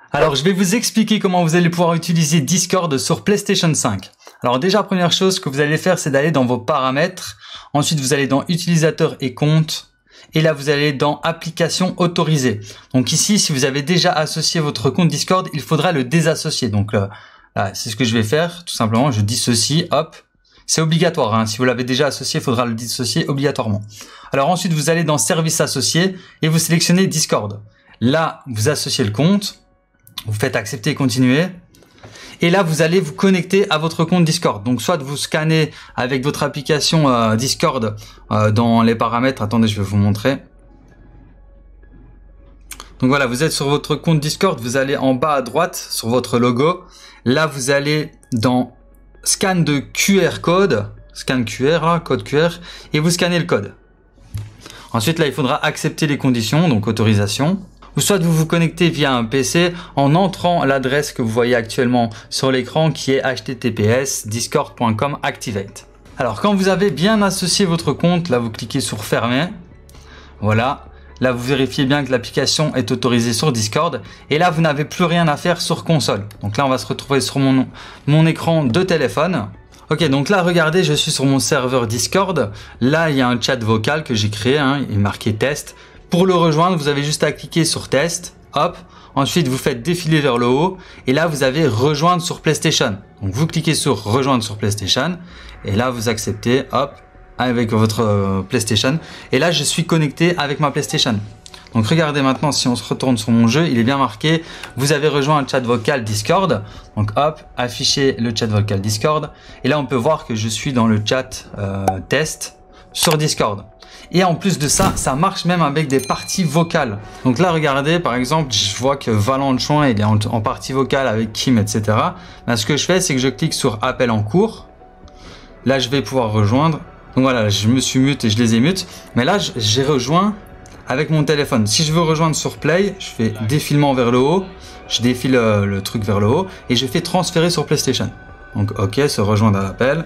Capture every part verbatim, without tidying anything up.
Alors, je vais vous expliquer comment vous allez pouvoir utiliser Discord sur PlayStation cinq. Alors déjà, première chose que vous allez faire, c'est d'aller dans vos paramètres. Ensuite, vous allez dans Utilisateur et compte. Et là, vous allez dans Applications autorisées. Donc ici, si vous avez déjà associé votre compte Discord, il faudra le désassocier. Donc là, là c'est ce que je vais faire. Tout simplement, je dissocie, hop. C'est obligatoire, hein. Si vous l'avez déjà associé, il faudra le dissocier obligatoirement. Alors ensuite, vous allez dans Services associés et vous sélectionnez Discord. Là, vous associez le compte. Vous faites accepter et continuer. Et là, vous allez vous connecter à votre compte Discord. Donc, soit vous scannez avec votre application euh, Discord euh, dans les paramètres. Attendez, je vais vous montrer. Donc voilà, vous êtes sur votre compte Discord. Vous allez en bas à droite sur votre logo. Là, vous allez dans Scan de Q R code. Scan Q R, là, code Q R. Et vous scannez le code. Ensuite, là, il faudra accepter les conditions, donc autorisation. Ou soit vous vous connectez via un P C en entrant l'adresse que vous voyez actuellement sur l'écran qui est h t t p s discord point com activate. Alors quand vous avez bien associé votre compte, là vous cliquez sur fermer. Voilà, là vous vérifiez bien que l'application est autorisée sur Discord et là vous n'avez plus rien à faire sur console. Donc là on va se retrouver sur mon, mon écran de téléphone. Ok, donc là regardez, je suis sur mon serveur Discord. Là il y a un chat vocal que j'ai créé, hein, il est marqué test. Pour le rejoindre, vous avez juste à cliquer sur test, hop, ensuite vous faites défiler vers le haut et là vous avez rejoindre sur PlayStation. Donc vous cliquez sur rejoindre sur PlayStation et là vous acceptez, hop, avec votre euh, PlayStation et là je suis connecté avec ma PlayStation. Donc regardez maintenant, si on se retourne sur mon jeu, il est bien marqué, vous avez rejoint un chat vocal Discord. Donc hop, afficher le chat vocal Discord et là on peut voir que je suis dans le chat euh, test sur Discord. Et en plus de ça, ça marche même avec des parties vocales. Donc là, regardez, par exemple, je vois que Valenchon, il est en, en partie vocale avec Kim, et cetera. Là, ce que je fais, c'est que je clique sur appel en cours. Là, je vais pouvoir rejoindre. Donc voilà, je me suis mute et je les ai mute. Mais là, j'ai rejoint avec mon téléphone. Si je veux rejoindre sur Play, je fais défilement vers le haut. Je défile euh, le truc vers le haut et je fais transférer sur PlayStation. Donc OK, se rejoindre à l'appel.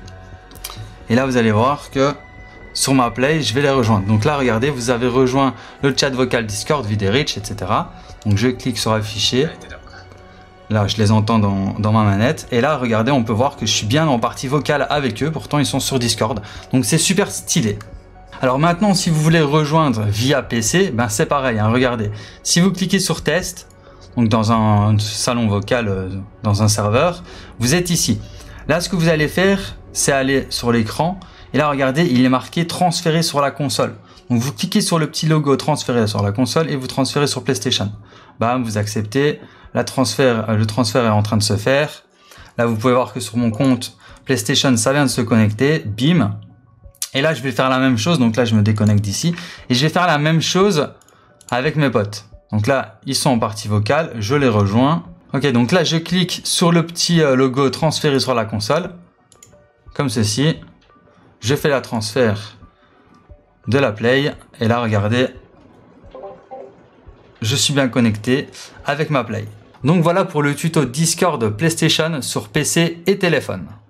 Et là, vous allez voir que sur ma play, je vais les rejoindre. Donc là, regardez, vous avez rejoint le chat vocal Discord, Videreach, et cetera. Donc je clique sur afficher. Là, je les entends dans, dans ma manette. Et là, regardez, on peut voir que je suis bien en partie vocale avec eux. Pourtant, ils sont sur Discord. Donc c'est super stylé. Alors maintenant, si vous voulez rejoindre via P C, ben c'est pareil, hein, regardez. Si vous cliquez sur test, donc dans un salon vocal, euh, dans un serveur, vous êtes ici. Là, ce que vous allez faire, c'est aller sur l'écran. Et là, regardez, il est marqué transférer sur la console. Donc, vous cliquez sur le petit logo transférer sur la console et vous transférez sur PlayStation. Bam, vous acceptez. La transfert, le transfert est en train de se faire. Là, vous pouvez voir que sur mon compte PlayStation, ça vient de se connecter. Bim. Et là, je vais faire la même chose. Donc là, je me déconnecte d'ici. Et je vais faire la même chose avec mes potes. Donc là, ils sont en partie vocale. Je les rejoins. Ok, donc là, je clique sur le petit logo transférer sur la console. Comme ceci. Je fais la transfert de la play et là regardez, je suis bien connecté avec ma play. Donc voilà pour le tuto Discord PlayStation sur P C et téléphone.